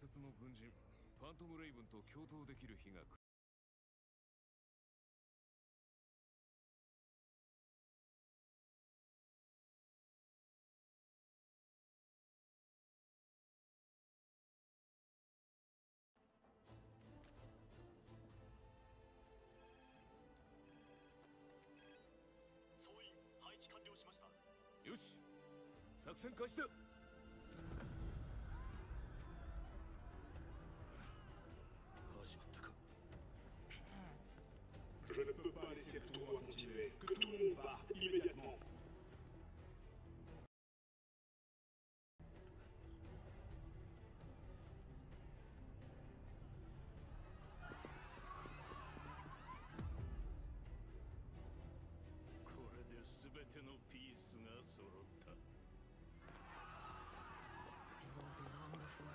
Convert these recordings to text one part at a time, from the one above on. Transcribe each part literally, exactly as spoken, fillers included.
説の軍人ファントム・レイブンと共闘できる日が来る。 総員配置完了しました。 よし、作戦開始だ。 始まったか。 Je ne peux pas laisser le tournoi continuer. Que tout le monde parte immédiatement. It won't be long before.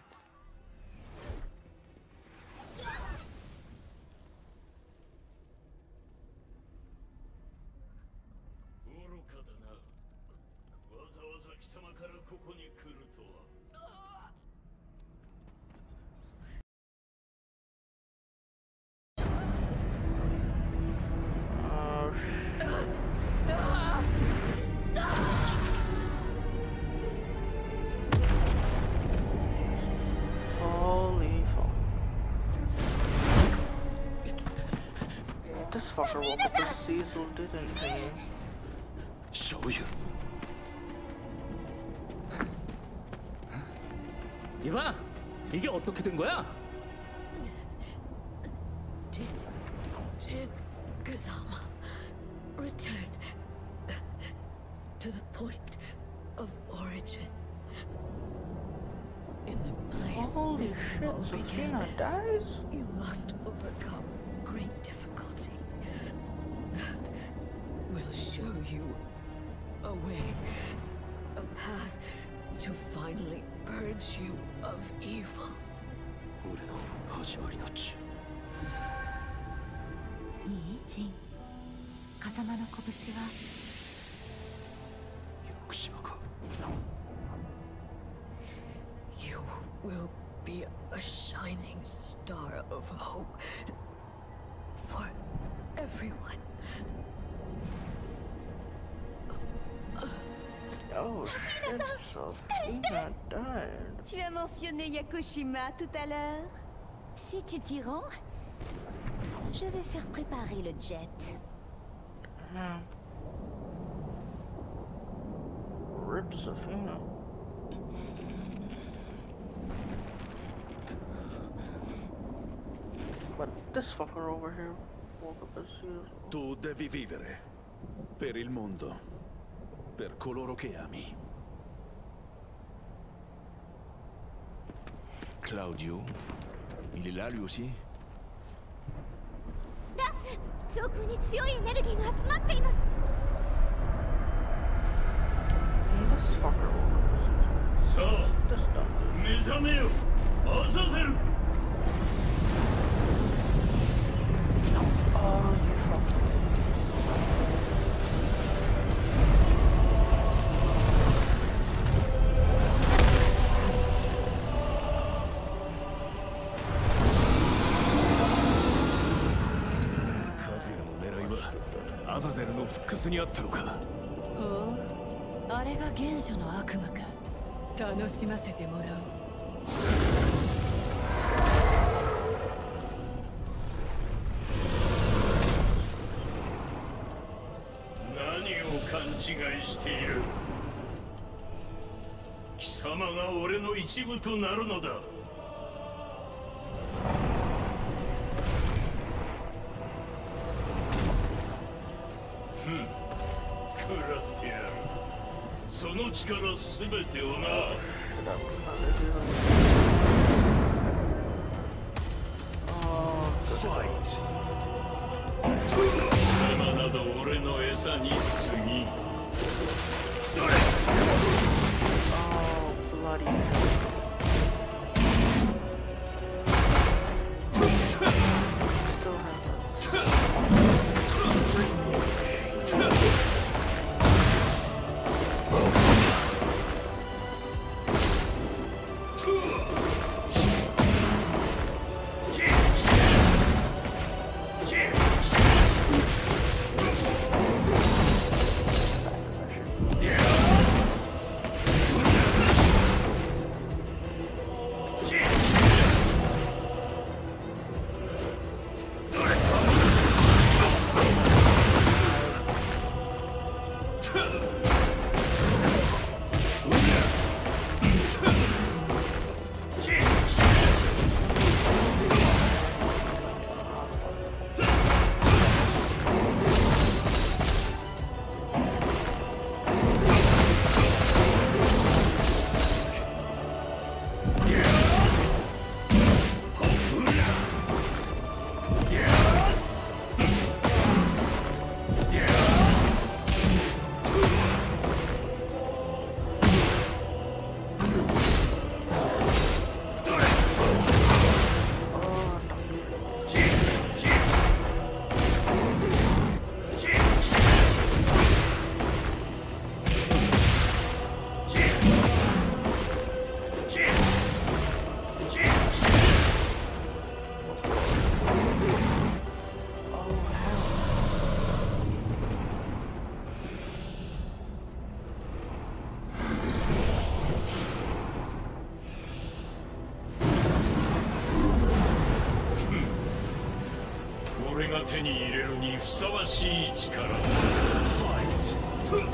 Orokaだな。わざわざ貴様からここに来るとは。 This fucker woke up with Cecil, didn't he? Show you. 이봐, 이게 어떻게 된 거야? Did did Kazama return to the point of origin? In the place Holy this shit, all began, Zafina dies? you must overcome great difficulty. That will show you a way, a path to finally purge you of evil. 俺の始まりの地。 いいジン。風間の拳は屋久島か。 You will be a shining star of hope for everyone. Oh shit, Zafina died. Tu as mentionné Yakushima tout à l'heure. Si tu t'y rends, je vais faire préparer le jet. Damn. Rip Zafina. But this fucker over here woke up as usual. Tu devi vivere. Per il mondo. Per coloro che ami. Claudio? Il est là lui aussi? ラス、上空に強いエネルギーが集まっています。 This fucker woke up as usual. さあ、 This dumb. 目覚めよ。アザゼル。 Oh, you fucking. アザゼルの復活にあったのか。 ほう、あれが原初の悪魔か。楽しませてもらおう。 何を勘違いしている。貴様が俺の一部となるのだ。その力すべてをな。ファイト。貴様など俺の餌に過ぎ。どれ。 Oh, bloody. Still have が手に入れるにふさわしい力だ。ファイト。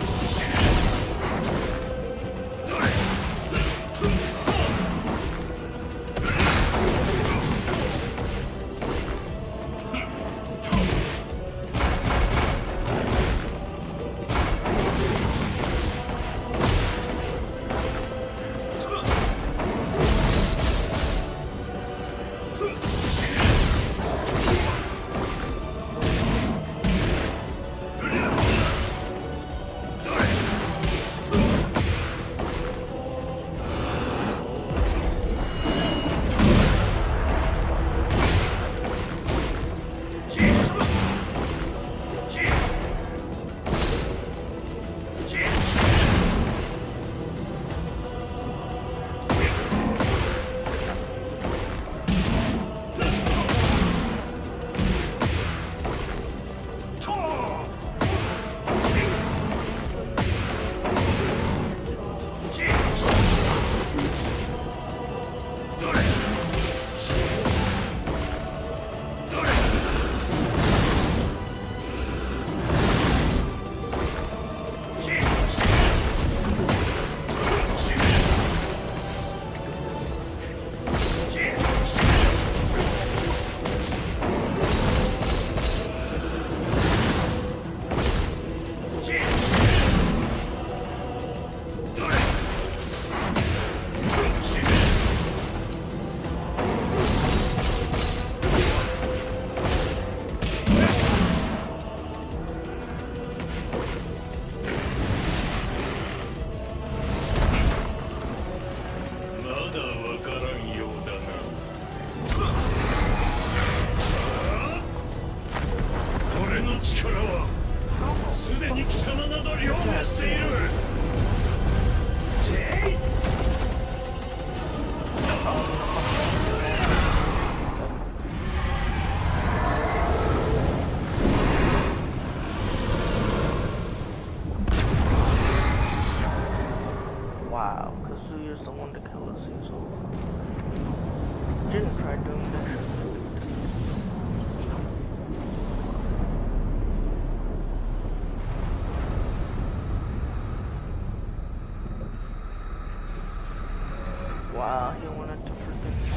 Wow, he wanted to freaking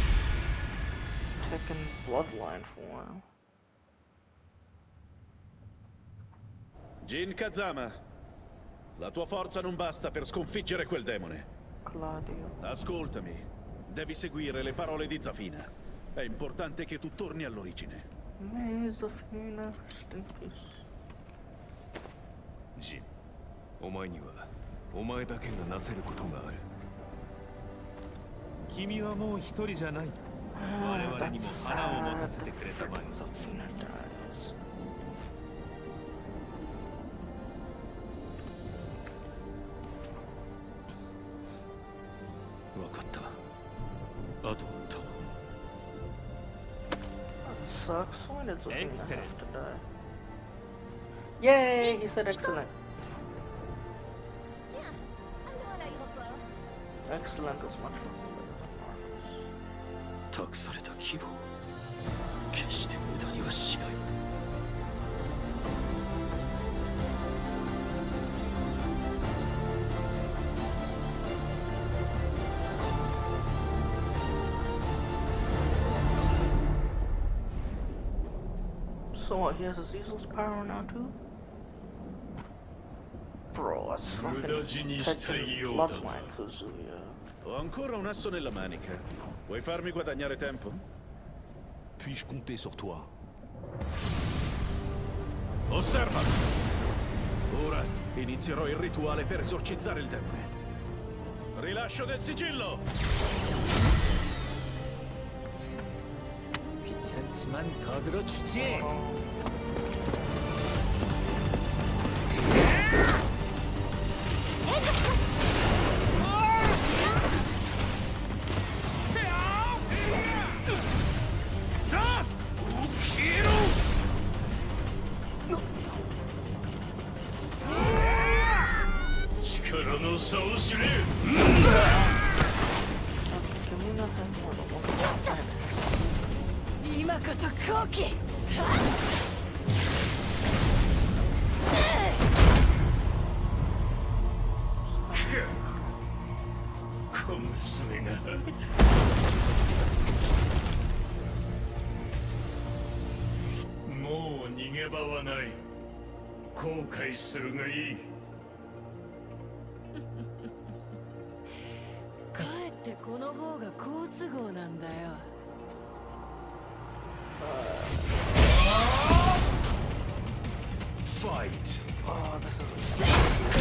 Tekken bloodline for a while. Jin Kazama, la tua forza non basta per sconfiggere quel demone. Claudio. Ascoltami, devi seguire le parole di Zafina. È importante che tu torni all'origine. May Zafina rest in peace. Jin, お前にはお前だけがなせることがある。君はもう一人じゃない。我々にも花を持たせてくれたまえ。わかった。あとは頼む。 Sucks when it's Zafina has to die. Yay! He said excellent. Excellent is much more. 託された希望、決して無駄にはしない。 So what, he has a Zezel's power now too? Bro, that's fucking Tekken bloodline Kazuya. Ho ancora un asso nella manica. Vuoi farmi guadagnare tempo? Puis-je compter sur toi? Osserva! Ora inizierò il rituale per esorcizzare il demone. Rilascio del sigillo! 귀찮지만 거들어 주지. 小娘がもう逃げ場はない。後悔するがいい。 かえってこの方が好都合なんだよ。 Fight. Oh, this is.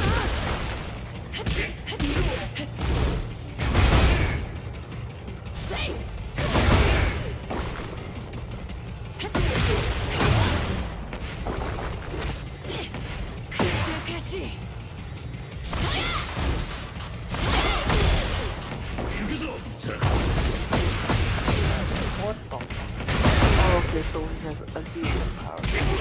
What the? Oh, okay, so he has a healing power.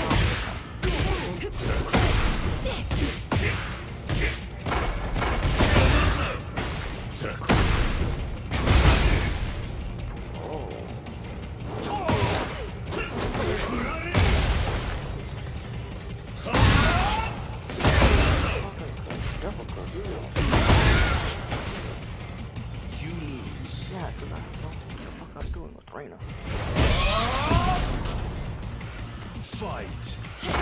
Fight.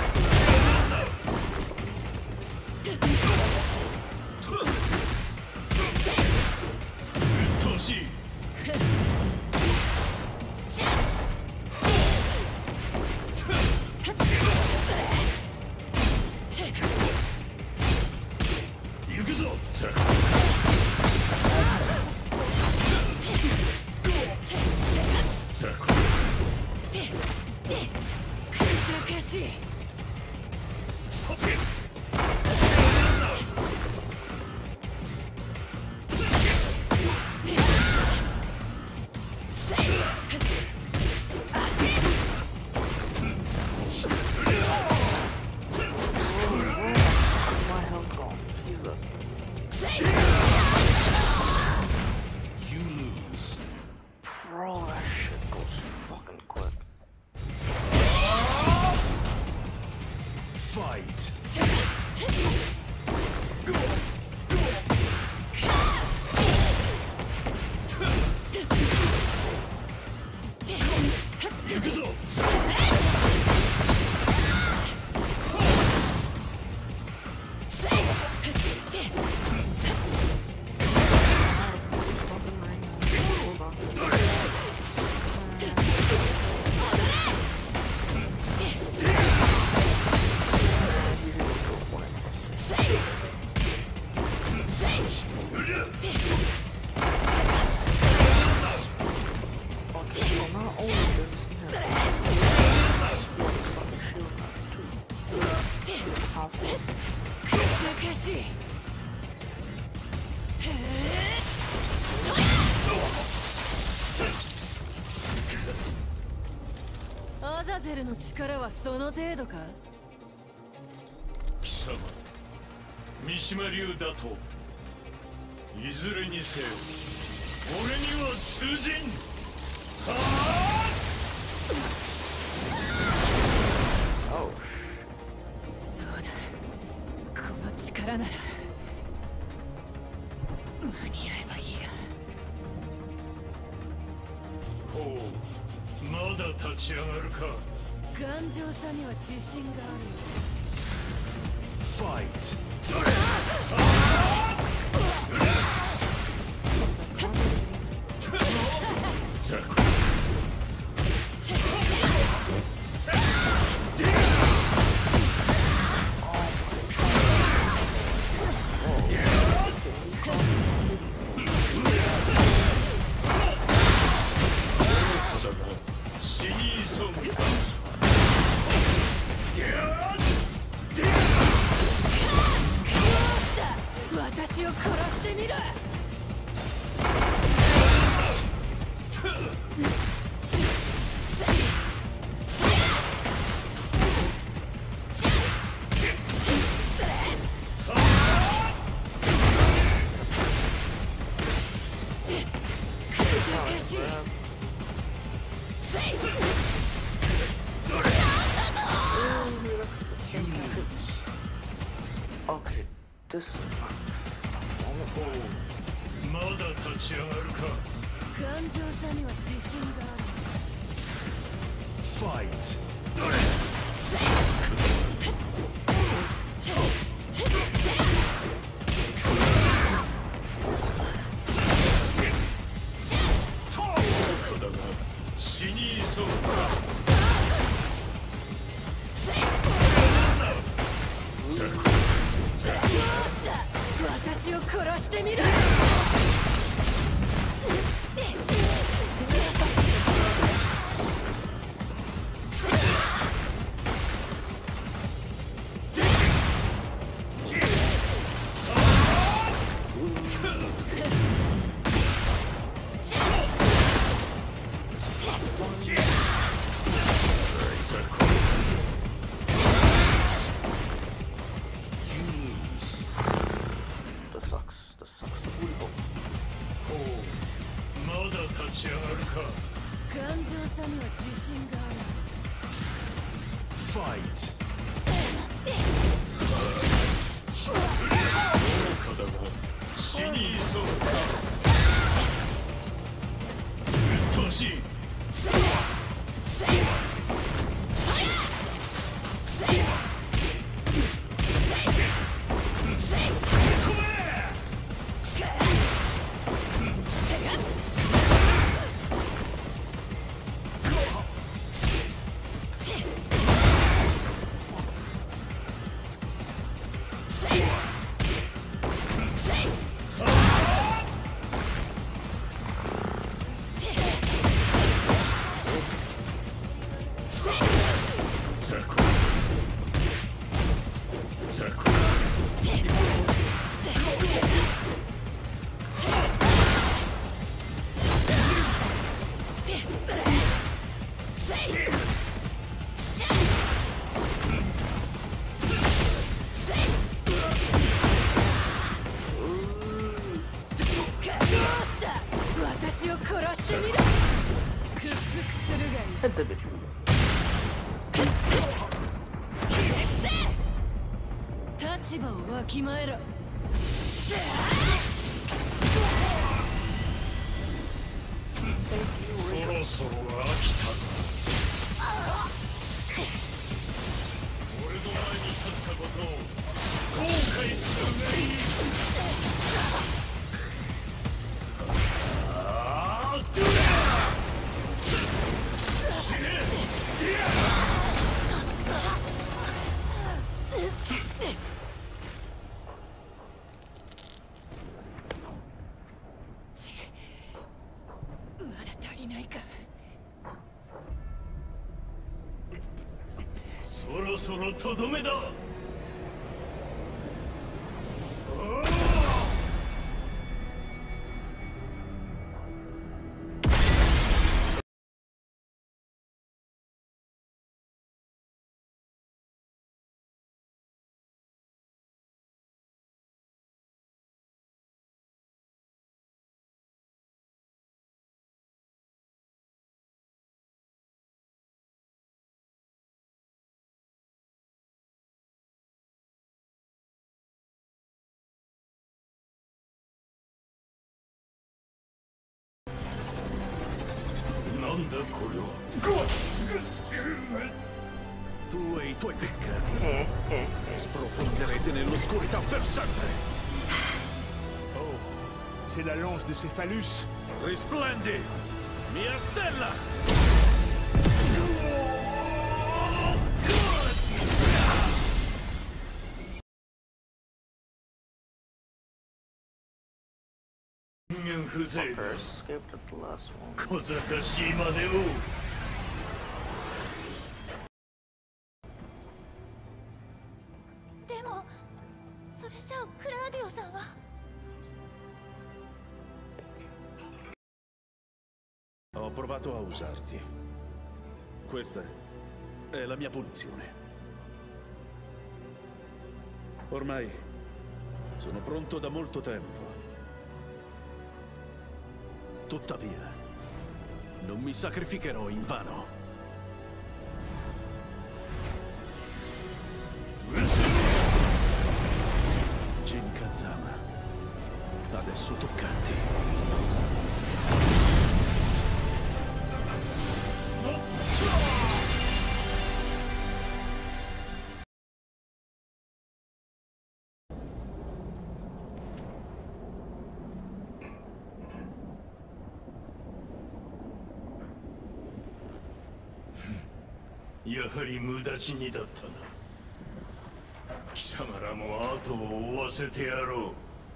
アザゼルの力はその程度か。 貴様、三島流だといずれにせよ俺には通じん。はあそうだ、この力なら間に合えばいいが。 ほう、まだ立ち上がるか。 頑丈さには自信がある。 Fight. 立ち上がるか。 頑丈さには自信がある。 ファイト。だが死にそうだ。ザクザク。 私を殺してみる。立場をわきまえろ。 そろそろ飽きたな。俺の前に立ったことを後悔するがいい。あーっとまだ足りないか。 そろそろとどめだ。なんだこれは。 Tu e i tuoi peccati sprofonderete nell'oscurità per sempre. Oh, c'est la lance de Céphalus. Risplendi, mia stella! First, skip the last one. 小賢しいまでを。 でもそれじゃあクラーディオさんは。 Ho provato a usarti. Questa è la mia punizione. Ormai sono pronto da molto tempo. Tuttavia, non mi sacrificherò in vano. Jin Kazama. Adesso passo toccanti. やはり無駄死にだったな。貴様らも後を追わせてやろ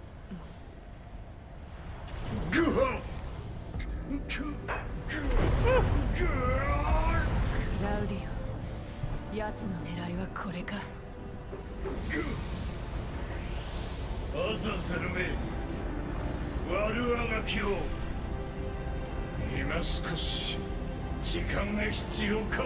う。グハンクラウディオ、奴の狙いはこれか。 アザザルめ、悪あがきを。今少し時間が必要か。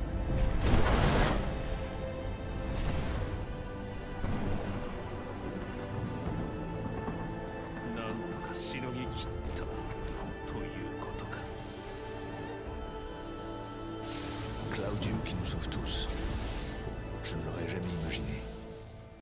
なんとかしのぎ切ったということか。 Claudio qui nous sauve tous. Je ne l'aurais jamais imaginé.